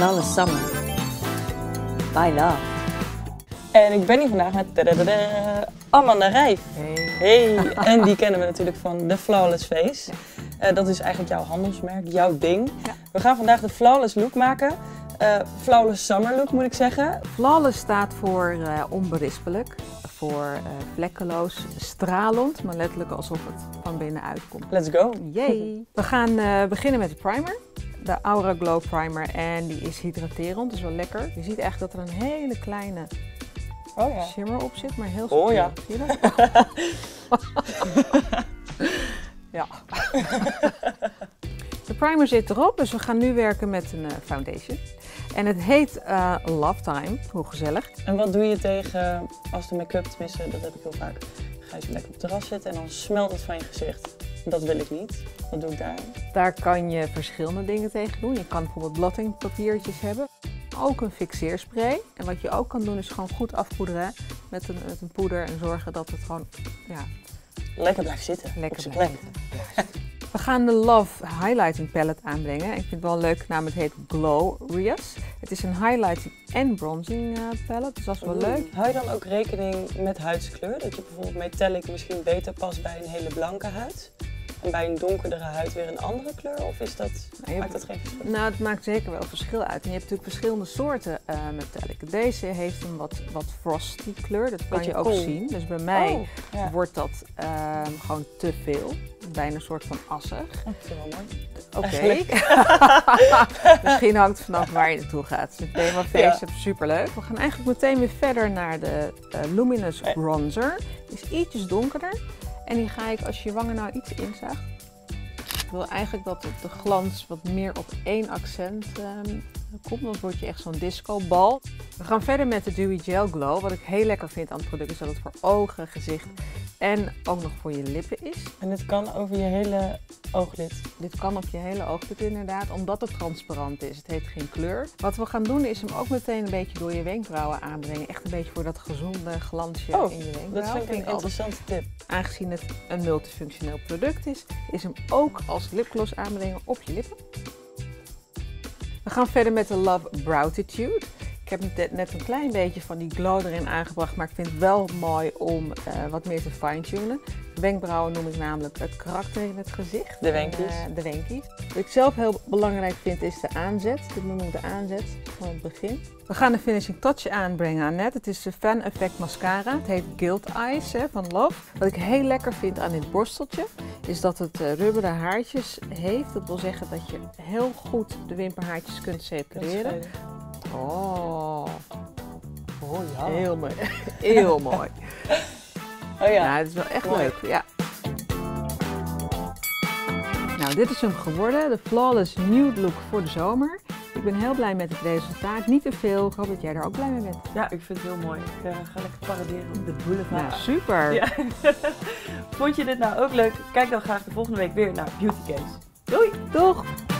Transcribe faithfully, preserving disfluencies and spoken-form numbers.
Flawless Summer by Love. En ik ben hier vandaag met tadadada, Amanda Rijf. Hey. Hey. En die kennen we natuurlijk van de Flawless Face. Uh, dat is eigenlijk jouw handelsmerk, jouw ding. Ja. We gaan vandaag de Flawless look maken. Uh, Flawless Summer look moet ik zeggen. Flawless staat voor uh, onberispelijk, voor uh, vlekkeloos, stralend, maar letterlijk alsof het van binnenuit komt. Let's go! Yay! We gaan uh, beginnen met de primer. De Aura Glow Primer en die is hydraterend, dus wel lekker. Je ziet echt dat er een hele kleine oh ja. shimmer op zit, maar heel subtiel. Oh ja. Zie je dat? Ja. De primer zit erop, dus we gaan nu werken met een uh, foundation. En het heet uh, Love Time, hoe gezellig. En wat doe je tegen, als de make-up, tenminste, dat heb ik heel vaak, ga je zo lekker op het terras zitten en dan smelt het van je gezicht. Dat wil ik niet. Wat doe ik daar? Daar kan je verschillende dingen tegen doen. Je kan bijvoorbeeld blottingpapiertjes hebben. Ook een fixeerspray. En wat je ook kan doen is gewoon goed afpoederen met een, met een poeder en zorgen dat het gewoon ja, lekker blijft zitten. Lekker blijft zitten. We gaan de Love Highlighting Palette aanbrengen. Ik vind het wel een leuke naam, het heet Glow Rias. Het is een highlighting en bronzing uh, palette, dus dat is wel Oeh. leuk. Hou je dan ook rekening met huidskleur? Dat je bijvoorbeeld metallic misschien beter past bij een hele blanke huid? En bij een donkerdere huid weer een andere kleur? Of is dat, nou, maakt dat geen verschil? Nou, het maakt zeker wel verschil uit. En je hebt natuurlijk verschillende soorten uh, metallic. Deze heeft een wat, wat frosty kleur, dat kan beetje je ook cool. zien. Dus bij mij oh, ja. wordt dat uh, gewoon te veel. Bijna een soort van assig. Dat is wel mooi. Oké. Okay. Misschien hangt het vanaf waar je naartoe gaat. Het thema face ja. Superleuk. We gaan eigenlijk meteen weer verder naar de uh, Luminous Bronzer. Die is ietsjes donkerder. En die ga ik, als je je wangen nou iets inzaagt. Ik wil eigenlijk dat de glans wat meer op één accent um, komt. Dan word je echt zo'n discobal. We gaan verder met de Dewy Gel Glow. Wat ik heel lekker vind aan het product is dat het voor ogen, gezicht en ook nog voor je lippen is. En dit kan over je hele ooglid? Dit kan op je hele ooglid inderdaad, omdat het transparant is. Het heeft geen kleur. Wat we gaan doen is hem ook meteen een beetje door je wenkbrauwen aanbrengen. Echt een beetje voor dat gezonde glansje oh, in je wenkbrauwen. Dat vind ik een interessante tip. Aangezien het een multifunctioneel product is, is hem ook als lipgloss aanbrengen op je lippen. We gaan verder met de Love Browtitude. Ik heb net een klein beetje van die glow erin aangebracht, maar ik vind het wel mooi om uh, wat meer te fine-tunen. De wenkbrauwen noem ik namelijk het karakter in het gezicht. De wenkies. En, uh, de wenkies. Wat ik zelf heel belangrijk vind is de aanzet. Dit noem ik de aanzet van het begin. We gaan de finishing touch aanbrengen, Annette. Het is de Fan Effect Mascara. Het heet Guild Eyes hè, van Love. Wat ik heel lekker vind aan dit borsteltje is dat het uh, rubberen haartjes heeft. Dat wil zeggen dat je heel goed de wimperhaartjes kunt separeren. Oh. Oh ja. Heel mooi. Heel mooi. Oh ja. Ja, het is wel echt mooi. leuk. Ja. Nou, dit is hem geworden. De Flawless Nude Look voor de zomer. Ik ben heel blij met het resultaat. Niet te veel. Ik hoop dat jij er ook blij mee bent. Ja, ik vind het heel mooi. Ik uh, ga lekker paraderen op de boulevard. Nou, super. Ja. Vond je dit nou ook leuk? Kijk dan graag de volgende week weer naar Beauty Case. Doei! Doeg!